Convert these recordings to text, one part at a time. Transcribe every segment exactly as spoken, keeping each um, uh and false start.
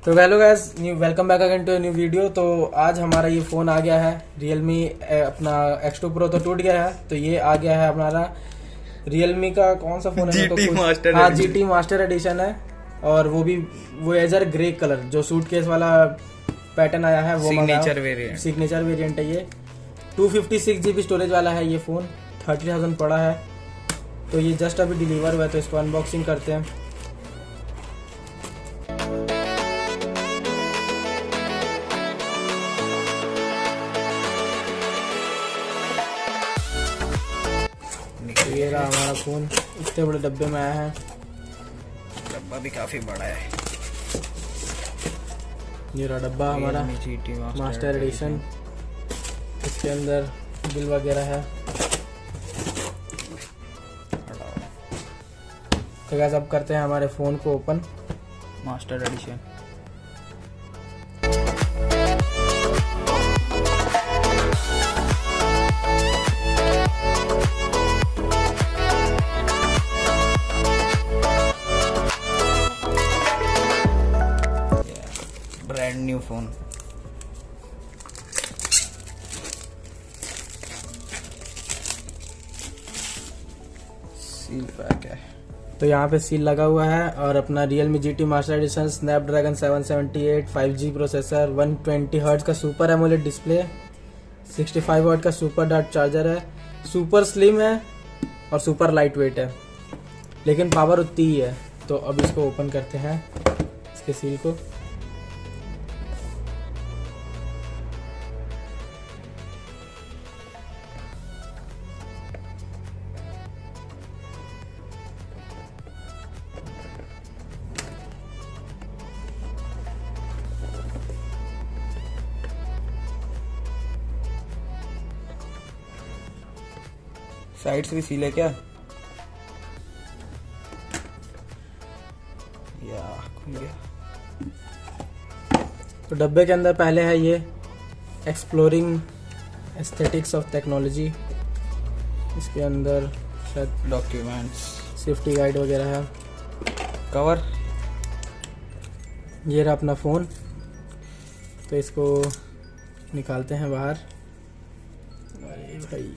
तो hello guys, new welcome back again to new video. तो आज हमारा ये फ़ोन आ गया है Realme। अपना एक्स टू प्रो तो टूट गया है, तो ये आ गया है हमारा Realme का कौन सा फोन है? जीटी मास्टर हाँ, जीटी मास्टर एडिशन है। और वो भी वो एजर ग्रे कलर जो सूटकेस वाला पैटर्न आया है, वो सिग्नेचर वेरिएंट सिग्नेचर वेरिएंट है ये। Two fifty six GB storage वाला है ये फ़ोन। थर्टी थाउजेंड पड़ा है। तो ये जस्ट अभी डिलीवर हुआ है, तो इसको अनबॉक्सिंग करते हैं। ये रहा हमारा फोन, इतने बड़े डब्बे में आया है। डब्बा भी काफी बड़ा है। ये रहा डब्बा हमारा जीटी मास्टर एडिशन। इसके अंदर बिल वगैरह है। तो गाइस अब करते हैं हमारे फोन को open. Master edition brand new phone. Seal pack है। तो यहाँ पे सील लगा हुआ है और अपना Realme G T master edition, Snapdragon seven seventy eight, five G processor, one twenty hertz का super AMOLED display, sixty five watt का सुपर डार्ट चार्जर है। सुपर स्लिम है और सुपर लाइट वेट है, लेकिन पावर उतनी ही है। तो अब इसको ओपन करते हैं, इसके सील को। साइड से भी सील है क्या? या खुल गया। तो डब्बे के अंदर पहले है ये एक्सप्लोरिंग एस्थेटिक्स ऑफ टेक्नोलॉजी। इसके अंदर शायद डॉक्यूमेंट्स, सेफ्टी गाइड वगैरह है। कवर। ये रहा अपना फ़ोन। तो इसको निकालते हैं बाहर। अरे भाई,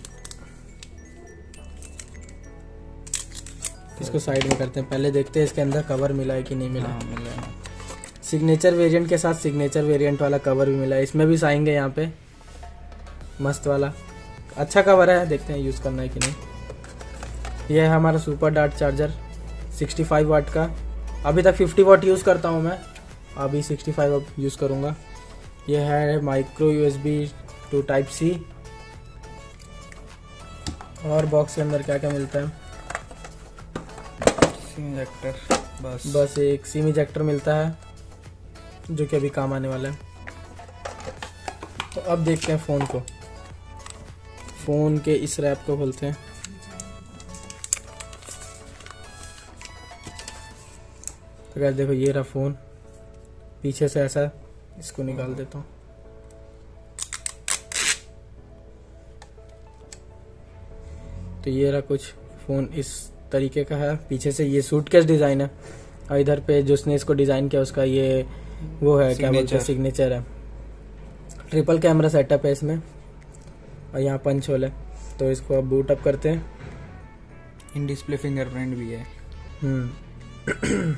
इसको साइड में करते हैं। पहले देखते हैं इसके अंदर कवर मिला है कि नहीं मिला। हाँ, मिला है। सिग्नेचर वेरिएंट के साथ सिग्नेचर वेरिएंट वाला कवर भी मिला है। इसमें भी आएंगे यहाँ पे मस्त वाला। अच्छा कवर है, देखते हैं यूज़ करना है कि नहीं। यह है हमारा super dart charger, sixty five watt का। अभी तक फिफ्टी वाट यूज़ करता हूँ मैं, अभी सिक्सटी फाइव यूज़ करूँगा। यह है micro USB to type C. और बॉक्स के अंदर क्या क्या मिलता है? सिम इजेक्टर, बस बस एक सिम इजेक्टर मिलता है, जो कि अभी काम आने वाला है। तो अब देखते हैं फ़ोन को। फ़ोन के इस रैप को खोलते हैं। तो गाइस देखो, ये रहा फ़ोन। पीछे से ऐसा इसको निकाल देता हूँ। तो ये रहा कुछ फ़ोन इस तरीके का है। पीछे से ये सूटकेस डिज़ाइन है, और इधर पे जिसने इसको डिज़ाइन किया उसका ये वो है, क्या बोलते हैं, सिग्नेचर है। ट्रिपल कैमरा सेटअप है इसमें, और यहाँ पंच होल है। तो इसको अब बूट अप करते हैं। इन डिस्प्ले फिंगरप्रिंट भी है। हम्म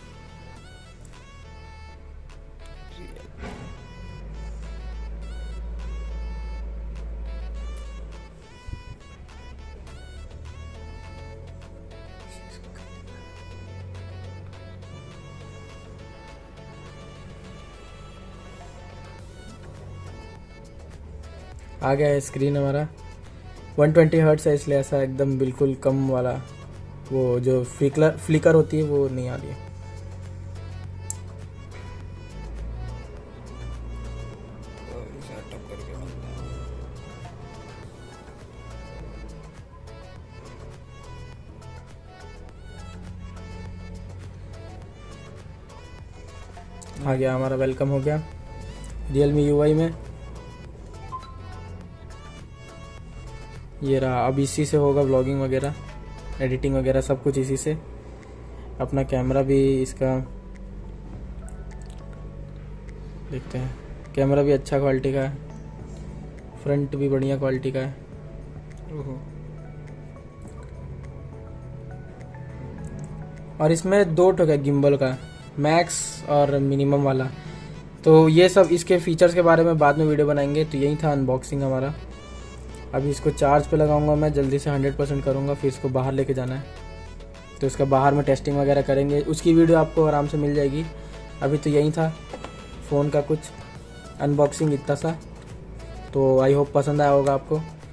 आ गया है स्क्रीन हमारा। वन ट्वेंटी हर्ट्ज है, इसलिए ऐसा एकदम बिल्कुल कम वाला वो जो फ्लिकर फ्लिकर होती है वो नहीं आ रही है। आ गया, हमारा वेलकम हो गया Realme यू आई में। ये रहा, अब इसी से होगा व्लॉगिंग वगैरह, एडिटिंग वगैरह सब कुछ इसी से। अपना कैमरा भी इसका देखते हैं। कैमरा भी अच्छा क्वालिटी का है, फ्रंट भी बढ़िया क्वालिटी का है। ओहो। और इसमें दो ठो है गिम्बल का, मैक्स और मिनिमम वाला। तो ये सब इसके फीचर्स के बारे में बाद में वीडियो बनाएंगे। तो यही था अनबॉक्सिंग हमारा। अभी इसको चार्ज पे लगाऊंगा मैं, जल्दी से हंड्रेड परसेंट करूँगा, फिर इसको बाहर लेके जाना है। तो इसका बाहर में टेस्टिंग वगैरह करेंगे, उसकी वीडियो आपको आराम से मिल जाएगी। अभी तो यही था फ़ोन का कुछ अनबॉक्सिंग इतना सा। तो आई होप पसंद आया होगा आपको।